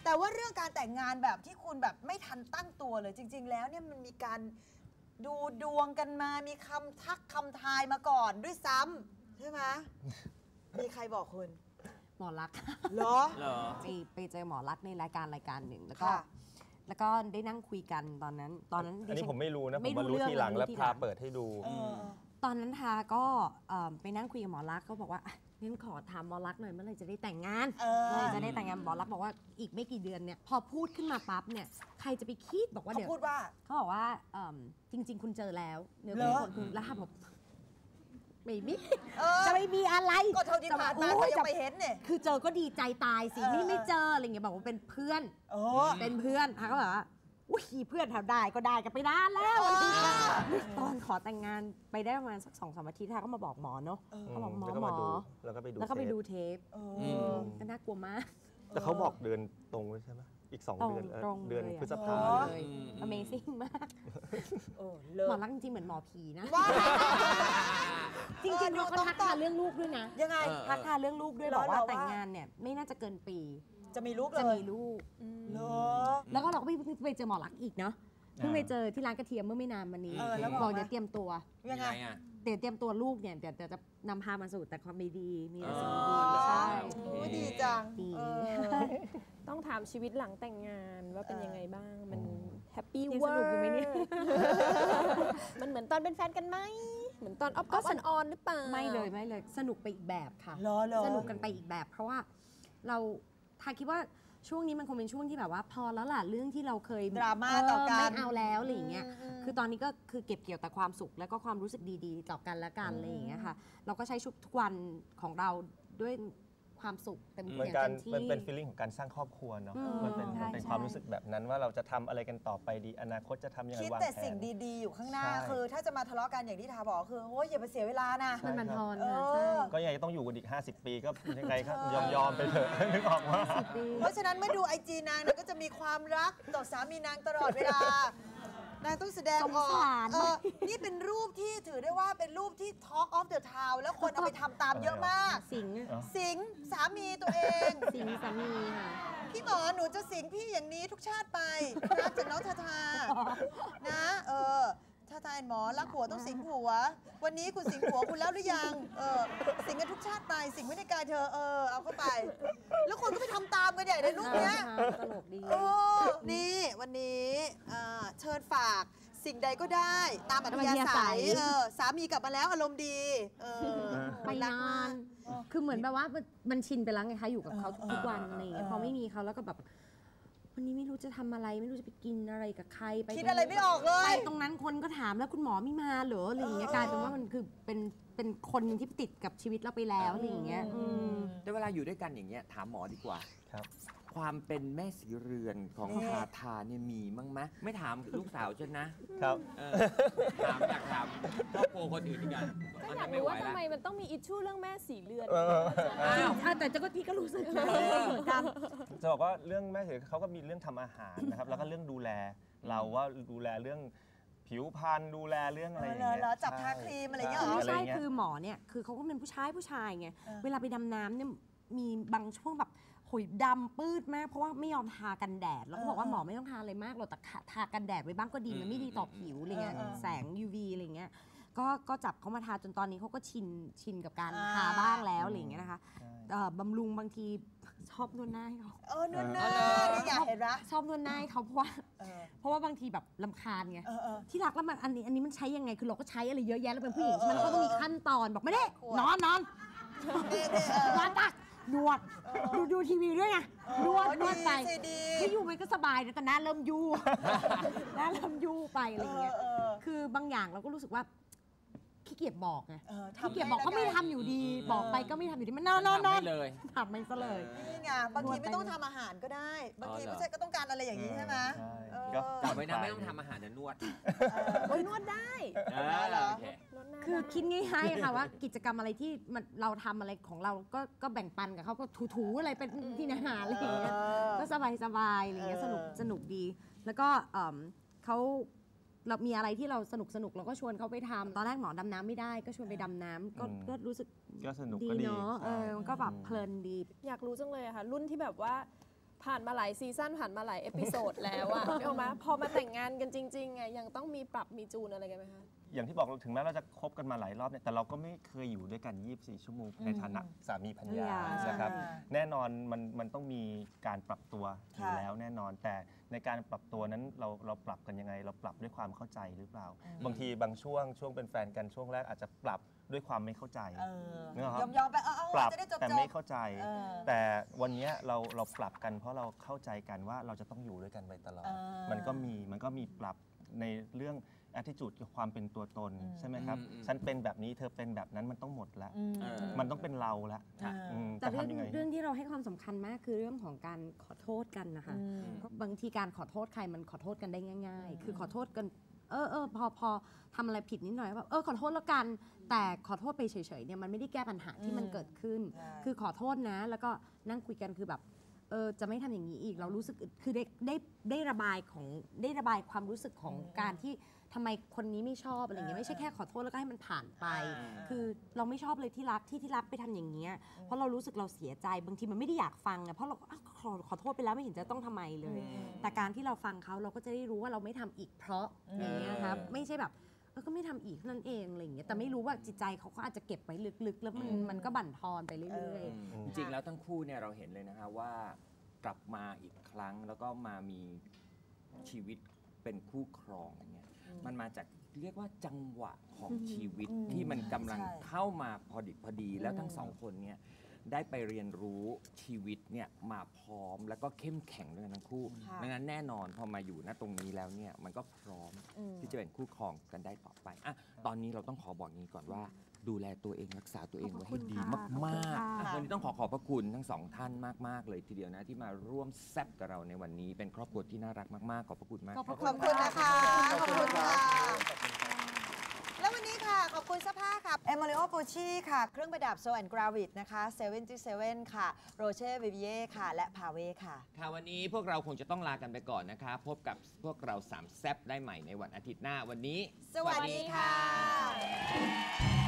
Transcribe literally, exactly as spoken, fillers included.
แต่ว่าเรื่องการแต่งงานแบบที่คุณแบบไม่ทันตั้งตัวเลยจริงๆแล้วเนี่ยมันมีการดูดวงกันมามีคำทักคำทายมาก่อนด้วยซ้ำใช่ไหมมีใครบอกคุณหมอรักเหรอไปไปเจอหมอรักในรายการรายการหนึ่งแล้วก็แล้วก็ได้นั่งคุยกันตอนนั้นตอนนั้นอันนี้ผมไม่รู้นะผมมารู้ทีหลังแล้วพาเปิดให้ดูตอนนั้นทาก็ไปนั่งคุยกับหมอรักก็บอกว่างั้นขอถามหมอรักหน่อยเมื่อไหร่จะได้แต่งงานเมื่อไหร่จะได้แต่งงานหมอรักบอกว่าอีกไม่กี่เดือนเนี่ยพอพูดขึ้นมาปั๊บเนี่ยใครจะไปคิดบอกว่าเดี๋ยวเขาพูดว่าเขาบอกว่าจริงๆคุณเจอแล้วเนื้อคู่คนคุณแล้วค่ะบอกไม่มีจะไม่มีอะไรก็เท่าที่ผ่านมาก็ยังไม่เห็นเนี่ยคือเจอก็ดีใจตายสินี่ไม่เจออะไรเงี้ยบอกว่าเป็นเพื่อนเป็นเพื่อนทาก็แบบว่าอุ้ยเพื่อนทำได้ก็ได้กันไปนานแล้วตอนขอแต่งงานไปได้ประมาณสักสองสามอาทิตย์ทาก็มาบอกหมอเนาะเขาบอกหมอหมอแล้วก็ไปดูแล้วก็ไปดูเทปก็น่ากลัวมากแต่เขาบอกเดือนตรงเลยใช่ไหมอีกสองเดือนเดือนพฤษภาคม Amazing มากหมอรักจริงๆเหมือนหมอผีนะจริงๆเขาทักทาเรื่องลูกด้วยนะยังไงทักทาเรื่องลูกด้วยบอกว่าแต่งงานเนี่ยไม่น่าจะเกินปีจะมีลูกเลยจะมีลูกแล้วก็เราก็ไปเจอหมอรักอีกเนาะเพิ่งไปเจอที่ร้านกระเทียมเมื่อไม่นานมานี้บอกเดี๋ยวเตรียมตัวยังไงเดี๋ยวเตรียมตัวลูกเนี่ยเดี๋ยวจะนำพามาสู่แต่ความดีมีแต่สิ่งดีใช่ดีจังต้องถามชีวิตหลังแต่งงานว่าเป็นยังไงบ้างมันแฮปปี้เวิร์ดมันเหมือนตอนเป็นแฟนกันไหมเหมือนตอนออฟก็สันออนหรือเปล่าไม่เลยไม่เลยสนุกไปอีกแบบค่ะสนุกกันไปอีกแบบเพราะว่าเราทาคิดว่าช่วงนี้มันคงเป็นช่วงที่แบบว่าพอแล้วล่ะเรื่องที่เราเคยดราม่าต่อกันไม่เอาแล้วอะไรอย่างเงี้ยคือตอนนี้ก็คือเก็บเกี่ยวแต่ความสุขแล้วก็ความรู้สึกดีๆต่อกันและกันอะไรอย่างเงี้ยค่ะเราก็ใช้ทุกวันของเราด้วยความสุขเต็มที่อย่างที่มันเป็น feeling ของการสร้างครอบครัวเนาะมันเป็นเป็นความรู้สึกแบบนั้นว่าเราจะทำอะไรกันต่อไปดีอนาคตจะทำยังไงวางแผนคิดแต่สิ่งดีๆอยู่ข้างหน้าคือถ้าจะมาทะเลาะกันอย่างที่ทาบอกคือโอ้ยอย่าไปเสียเวลานะมันมันทอนก็ยังต้องอยู่กันอีกห้าสิบปีก็ยังไงครับยอมยอมไปเถอะนึกออกว่าเพราะฉะนั้นเมื่อดูไอจีนางก็จะมีความรักต่อสามีนางตลอดเวลานางต้องแสดงออกเออนี่เป็นรูปที่ถือได้ว่าเป็นรูปที่ Talk of the Town แล้วคนเอาไปทำตามเยอะมากสิงสิงสามีตัวเองสิงสามีค่ะพี่หมอหนูจะสิงพี่อย่างนี้ทุกชาติไปนะจากน้องทาทานะเออทาทาหมอรักผัวต้องสิงผัววันนี้คุณสิงผัวคุณแล้วหรือยังเออสิงกันทุกชาติไปสิงไว้ในกายเธอเออเอาเข้าไปแล้วคนก็ไปทำตามกันใหญ่ในรูปเนี้ยตลกดีโอ้นี่วันนี้เชิญฝากสิ่งใดก็ได้ตามอัธยาศัยเออสามีกลับมาแล้วอารมณ์ดีเออไปนานคือเหมือนแบบว่ามันชินไปแล้วไงคะอยู่กับเขาทุกวันอะไรอย่างเงี้ยพอไม่มีเขาแล้วก็แบบวันนี้ไม่รู้จะทำอะไรไม่รู้จะไปกินอะไรกับใครไปคิดอะไรไม่ออกเลยไปตรงนั้นคนก็ถามแล้วคุณหมอไม่มาเหรออะไรอย่างเงี้ยกลายเป็นว่ามันคือเป็นเป็นคนที่ติดกับชีวิตเราไปแล้วอะไรอย่างเงี้ยแต่เวลาอยู่ด้วยกันอย่างเงี้ยถามหมอดีกว่าครับความเป็นแม่สีเรือนของทาทาเนี่ยมีมั้งไหมไม่ถามลูกสาวฉันนะครับถามอยากถามครอบครัวคนอื่นดีกันก็อยากรู้ว่าทำไมมันต้องมีอิชชูเรื่องแม่สีเรือนแต่เจ้าก็พี่ก็รู้สึกนะจะบอกว่าเรื่องแม่สีเขาก็มีเรื่องทำอาหารนะครับแล้วก็เรื่องดูแลเราว่าดูแลเรื่องผิวพรรณดูแลเรื่องอะไรอย่างเงี้ยจับทาครีมอะไรอย่างเงี้ยไม่ใช่คือหมอเนี่ยคือเขาก็เป็นผู้ชายผู้ชายไงเวลาไปดำน้ำเนี่ยมีบางช่วงแบบหุยดำปื้ดมากเพราะว่าไม่ยอมทากันแดดแล้วก็บอกว่าหมอไม่ต้องทาอะไรมากหรอกแต่ทากันแดดไว้บ้างก็ดีมันไม่ดีต่อผิวอะไรเงี้ยแสง ยู วี อะไรเงี้ยก็ก็จับเขามาทาจนตอนนี้เขาก็ชินชินกับการทาบ้างแล้วอะไรเงี้ยนะคะบำรุงบางทีชอบนวดหน้าให้เขาเออนวดหน้านี่อยากเห็นปะชอบนวดหน้าให้เขาเพราะว่าเพราะว่าบางทีแบบลำคาญไงที่รักแล้วมันอันนี้อันนี้มันใช้ยังไงคือเราก็ใช้อะไรเยอะแยะแล้วเป็นผู้หญิงมันก็ต้องมีขั้นตอนบอกไม่ได้นอนนอนนอนตักนวดดูดูทีวีด้วยไงนวดนวดไปที่อยู่มันก็สบายแต่หน้าเริ่มยู่หน้าเริ่มยู่ไปอะไรเงี้ยคือบางอย่างเราก็รู้สึกว่าขี้เกียจบอกไงขี้เกียจบอกก็ไม่ทำอยู่ดีบอกไปก็ไม่ทำอยู่ดีมันนอนนอนนอนเลยทำไม่ซะเลยนี่ไงบางทีไม่ต้องทำอาหารก็ได้บางทีไม่ใช่ก็ต้องการอะไรอย่างนี้ใช่ไหมแต่ไว้นะไม่ต้องทำอาหารนะนวดโอ้ยนวดได้คือคิดง่ายๆค่ะว่ากิจกรรมอะไรที่มันเราทำอะไรของเราก็ก็แบ่งปันกับเขาก็ถูๆอะไรเป็นที่อาหารอะไรอย่างเงี้ยก็สบายๆอะไรเงี้ยสนุกสนุกดีแล้วก็เขาเรามีอะไรที่เราสนุกสนุกเราก็ชวนเขาไปทำตอนแรกหมอดำน้ำไม่ได้ก็ชวนไปดำน้ำก็ก็รู้สึกก็สนุกดีเนาะเออมันก็แบบเพลินดีอยากรู้จังเลยค่ะรุ่นที่แบบว่าผ่านมาหลายซีซั่นผ่านมาหลายเอพิโซดแล้วอะนึกออกไหมพอมาแต่งงานกันจริงๆไงยังต้องมีปรับมีจูนอะไรกันไหมคะอย่างที่บอกถึงแม้เราจะคบกันมาหลายรอบเนี่ยแต่เราก็ไม่เคยอยู่ด้วยกันยี่สิบสี่ชั่วโมงในฐานะสามีภรรยานะครับแน่นอนมันมันต้องมีการปรับตัวอยู่แล้วแน่นอนแต่ในการปรับตัวนั้นเราเราปรับกันยังไงเราปรับด้วยความเข้าใจหรือเปล่าบางทีบางช่วงช่วงเป็นแฟนกันช่วงแรกอาจจะปรับด้วยความไม่เข้าใจยอมยอมไปเอาเอาปรับจะได้จบแต่ไม่เข้าใจ แต่วันนี้เราเราปรับกันเพราะเราเข้าใจกันว่าเราจะต้องอยู่ด้วยกันไปตลอดมันก็มีมันก็มีปรับในเรื่องattitude กับความเป็นตัวตนใช่ไหมครับฉันเป็นแบบนี้เธอเป็นแบบนั้นมันต้องหมดละมันต้องเป็นเราละแต่เรื่องเรื่องที่เราให้ความสำคัญมากคือเรื่องของการขอโทษกันนะคะบางทีการขอโทษใครมันขอโทษกันได้ง่ายๆคือขอโทษกันเออเออพอพอทำอะไรผิดนิดหน่อยแบบเออขอโทษแล้วกันแต่ขอโทษไปเฉยๆเนี่ยมันไม่ได้แก้ปัญหาที่มันเกิดขึ้นคือขอโทษนะแล้วก็นั่งคุยกันคือแบบเออจะไม่ทำอย่างนี้อีกเรารู้สึกคือได้ได้ได้ระบายของได้ระบายความรู้สึกของการที่ทำไมคนนี้ไม่ชอบอะไรเงี้ยไม่ใช่แค่ขอโทษแล้วก็ให้มันผ่านไปคือเราไม่ชอบเลยที่รักที่ที่รักไปทำอย่างเงี้ยเพราะเรารู้สึกเราเสียใจบางทีมันไม่ได้อยากฟังนะเพราะเราขอขอโทษไปแล้วไม่เห็นจะต้องทำไมเลยแต่การที่เราฟังเขาเราก็จะได้รู้ว่าเราไม่ทำอีกเพราะอย่างเงี้ยครับไม่ใช่แบบเออก็ไม่ทำอีกนั่นเองอะไรเงี้ยแต่ไม่รู้ว่าจิตใจเขาก็อาจจะเก็บไว้ลึกๆแล้วมันมันก็บั่นทอนไปเรื่อยๆจริงๆแล้วทั้งคู่เนี่ยเราเห็นเลยนะคะว่ากลับมาอีกครั้งแล้วก็มามีชีวิตเป็นคู่ครองอย่างเงี้ยมันมาจากเรียกว่าจังหวะของชีวิตที่มันกำลังเข้ามาพอดิบพอดีแล้วทั้งสองคนเนี่ยได้ไปเรียนรู้ชีวิตเนี่ยมาพร้อมแล้วก็เข้มแข็งด้วยกันทั้งคู่ดังนั้นแน่นอนพอมาอยู่ณตรงนี้แล้วเนี่ยมันก็พร้อมที่จะเป็นคู่ครองกันได้ต่อไปอ่ะตอนนี้เราต้องขอบอกงี้ก่อนว่าดูแลตัวเองรักษาตัวเองไว้ให้ดีมากๆวันนี้ต้องขอขอบพระคุณทั้งสองท่านมากๆเลยทีเดียวนะที่มาร่วมแซ่บกับเราในวันนี้เป็นครอบครัวที่น่ารักมากๆขอบพระคุณมากขอบคุณนะคะขอบคุณค่ะแล้ววันนี้ค่ะขอบคุณเสื้อผ้าค่ะ Emilio Pucci ค่ะเครื่องประดับ So and Gravit นะคะเซเว่นตี้เซเว่นค่ะ Roche Vivier ค่ะและ Pave ค่ะค่ะวันนี้พวกเราคงจะต้องลากันไปก่อนนะคะพบกับพวกเราสามแซ่บได้ใหม่ในวันอาทิตย์หน้าวันนี้สวัสดีค่ะ